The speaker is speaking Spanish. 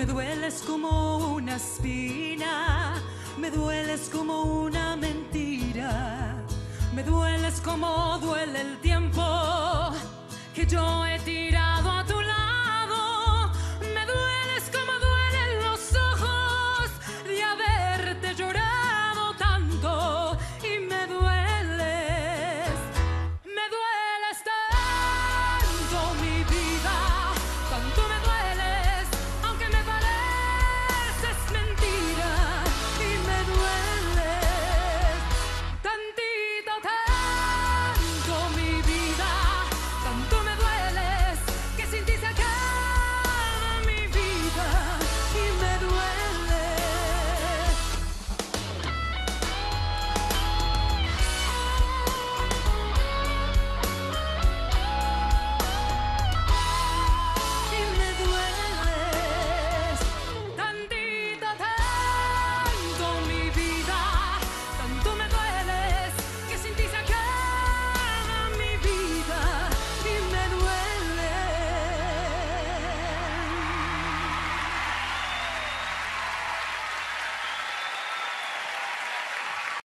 dueles como una espina, me dueles como una mentira, me dueles como duele el tiempo que yo he tirado.